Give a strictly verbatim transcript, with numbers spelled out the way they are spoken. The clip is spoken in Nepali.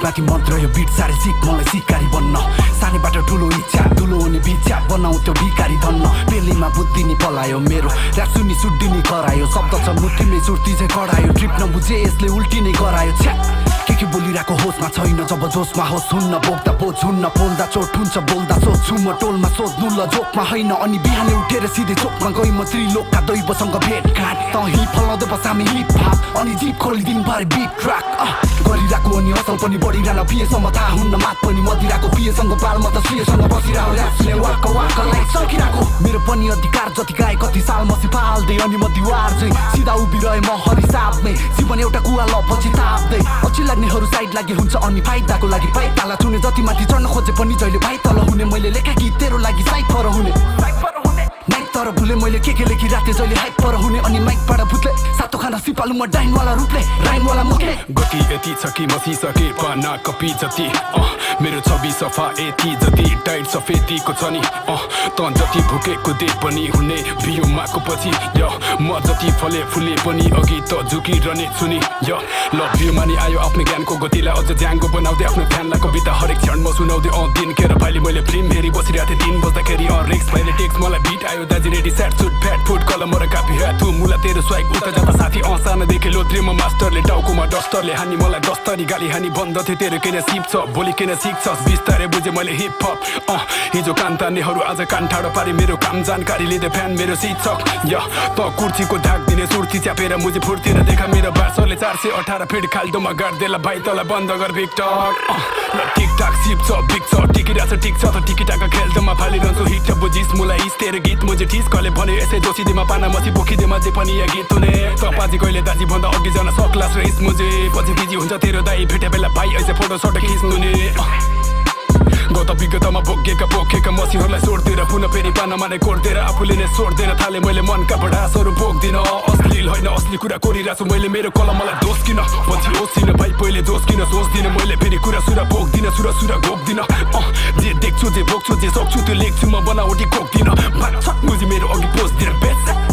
माथि मन्त्र यो बिट सारे सिक मलाई सिकारी बन्न सानैबाट ठुलो इच्छा ठुलो हुने बिच्छा बनाउँथ्यो भिकारी धन्न पेलीमा बुद्धि नि पलायो मेरो ऱ्याप सुन्नी सुड्डी नि करायो शब्द छ मुठीमै सुर्ती चाहिँ कडायो ट्रिप नबुझे यसले उल्टी नै गरायो छ्या के के बोलिरहेको होसमा छैन जब जोसमा होस् हुन्न बोक्दा बोझ हुन्न बोल्दा चोट हुन्छ बोल्दा सोध्छु म टोलमा सोध्नु ल जोकमा होइन अनि बिहानै उठेर सिधै चोकमा गई म त्रिलोकका दैवसँग भेटघाट त हिप फलाउँदै बसामी हिप हाप अनि जिप खोलिदिनु भरे बिट ट्र्याक गरिरहेको अनि असल पनि बढिरहन पिएसम्म थाहा हुन्न मात पनि मदिराको पिएसँग बाल म त श्रेयसँग बसिरहेको ऱ्याप्सले वाक वाक लाइक सकिरहेको मेरो पनि अधिकार जति गाए कति साल म सिपाल्दै अनि म दिवार चाहिँ सिधा उभिरहे म हरिसाबमै जीवन एउटा कुवा ल पछि ताप्दै पछि लाग्नेहरू साइड लागि हुन्छ अनि फाइदाको लागि पाइताला छुने जति माथि चढ्न खोजे पनि जहिले भाइ तल हुने मैले लेखा गीत तेरो लागि साइड पर हुने नाइट तर भुले मैले के के लेखिराख्थेँ जहिले हाइप पर हुने अनि माइकबाट भुत्ले सातो खाना सिपालु म डाइनवाला रूपले राइमवाला मुखले गति यति छ कि मसिसके पाना कपी जति अँ मेरो छवि सफा यति जति टाइट सफेदीको छ नि अँ त जति भुकेको दे पनि हुने बियो माको पछि य म जति फले फुले पनि अघि त झुकिरहने छु नि य ल बियोमा नि आयो आफ्नो ज्ञानको गतिलाई अझ ज्याङ्गो बनाउँदै आफ्नो ध्यानलाई कविता हरेक क्षण म सुनाउँदै अँ दिन केर फाइले मैले फिल्म हेरी बसिरहेको थिएँ दिन बस्दाखेरि अँ रेक्स भाइले टेक्स मलाई बिट आयो दाजी रेडी सेट सुट फ्याट फुड कलम र कापी ह्याट मुला तेरो स्वाइक उता जाँदा साथी अँ सानोदेखि लोत्रे म मास्टरले टाउकोमा डस्टरले हानी मलाई दस्तरी गाली हानी बन्द थियो तेरो किन सिप छ भोलि किन सिक्छस् बिस्तारै बुझे मैले हिप हप अँ हिजो कान तान्नेहरू आज कान ठाडो पारी मेरो काम जानकारी लिँदै फ्यान मेरो शिक्षक या त कुर्सीको ढाक दिने सुर्ती च्यापेर मुझे फुर्ती र देखा मेरो बार्सले चार सय अठार फिट खाल्डोमा गाड्देला भाइ तँलाई बन्द गर भिक्टक ल टिकटाक सिप छ बिक छ टिकिरहेको छ ठिक छ त टिकिटाका खेल्दोमा फालिरहन्छु हिट छ बुझिस मलाई इस तेरो गीत मुझे ठिस कले भन्यो यसै जोसिदिमा पाना मसी बोकिदिमा जे पनि या गीत हुने तपाजी कहिले दाजी भन्दा अघि जान सक्लास र इस मुझे पछि बिजी हुन्छ तेरो दाई भेटे बेला भाइ ऐसे फोटो सोटो खिच्नु नि गत विगतमा भोगेका बोकेका मसीहरूलाई सोड्दिएर पुनः फेरि पानामा नै कोर्दिएर आफूले नै सोड्दैन थाले मैले मनका भडासहरू बोक्दिन अश्लील होइन असली कुरा कोरिरहेको छु मैले मेरो कलमलाई दोष किन पछि ओसिन भाइ पहिले दोष किन सोच्दिन मैले फेरि कुरा सुरा बोक्दिन सुरा सुरा घोक्दिन अँ जे देख्छु जे भोग्छु जे सक्छु त्यो लेख्छु म बनावटी कोक्दिन मुझे मेरो अघि पोस्दिन बेच